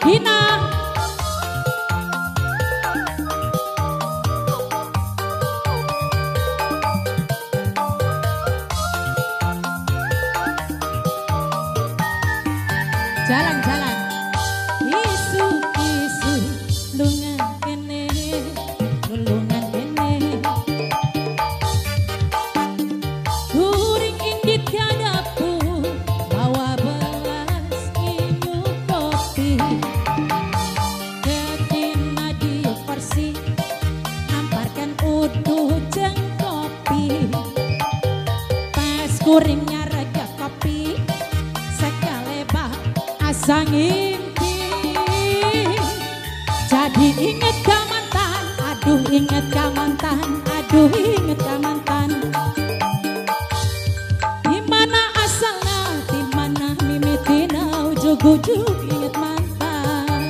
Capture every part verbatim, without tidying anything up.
Gina. Jalan-jalan isu-isu lungan kene lulungan kene guring indit kadapu bawa belas minum kopi ketina di versi namparkan uduh jeng kopi pas guringnya rega kopi sang impi jadi inget ka mantan, aduh inget ka mantan, aduh inget ka mantan. Dimana asalnya, dimana mimitina ujug-ujug inget mantan.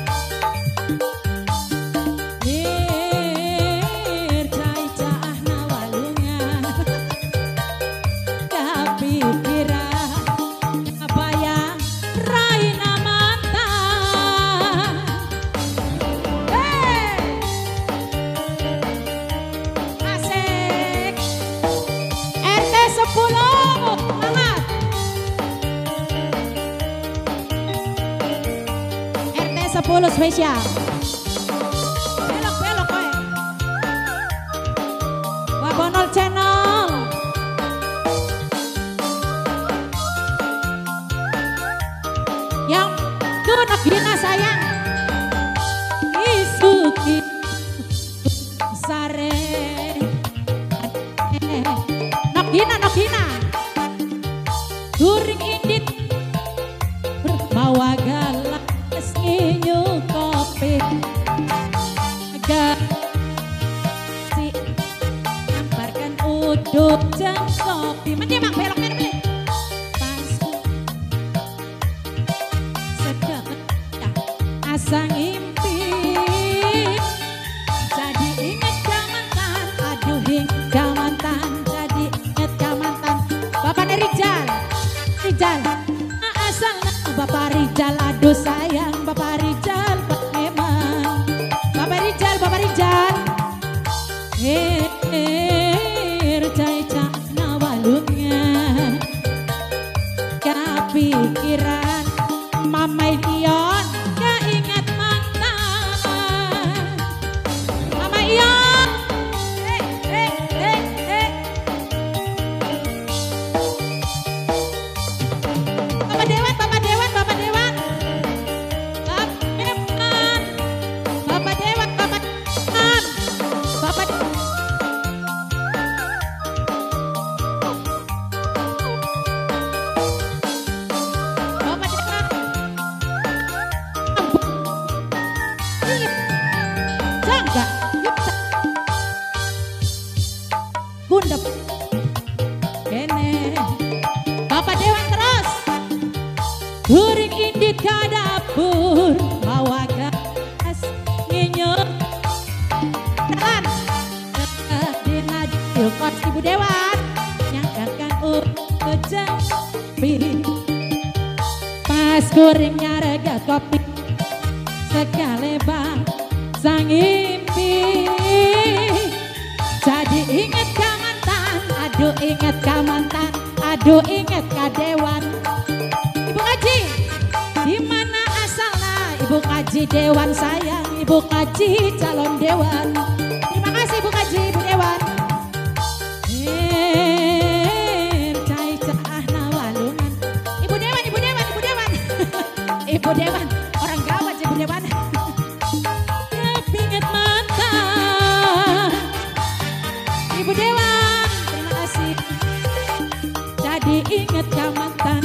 Ir cai caah na walunga kapikiran kabayang sepuluh spesial. Belok-belok kowe. Wabonol channel. Yang tunak Gina sayang. Isuki sare. Nok Gina, nok Gina. Guring indit berbawa galak nginyu kopi gasi namparkan uduk jeng kopi mending mak belok ini pas sedang asa ngimpi jadi inget ka mantan, aduh inget ka mantan, jadi inget ka mantan. Bapak Rijal Rijal asal Bapak Rijal, aduh sayang Bapak Rijal, memang Bapak Rijal, Bapak Rijal. Her cai cak na walunga kepikiran Mama Ion keinget mantan. Mama Ion eh, eh, eh, eh. Bapak Dewan, Bapak Dewan, Bapak Dewan. Bapak Dewan, Bapak Dewan, Bapak Dewan. Bapak Dewan. Jangga, gundep. Kene. Bapak Dewan terus. Guring indit ka dapur bawa gas nginyuk jalan dina kos Ibu Dewan nyangkakan ujeng pi pas guringnya rega kopi sekali bang sang impi jadi inget ka mantan, aduh inget ka mantan, aduh inget ka Dewan. Ibu Kaji, di mana asalnya Ibu Kaji Dewan sayang, Ibu Kaji calon Dewan. Terima kasih Ibu Kaji, Ibu Dewan. Eh, cai caah na walungan. Ibu Dewan, Ibu Dewan, Ibu Dewan. Ibu Dewan, orang gawat Ibu Dewan. Kepinget mantan. Ibu Dewan, terima kasih. Jadi inget ka mantan.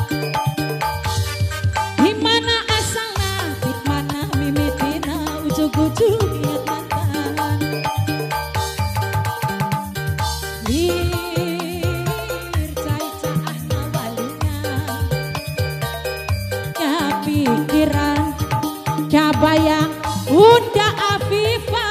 Ujug inget mantan. Lir cai caah na walunga kepikiran kabayang Bunda Afifah.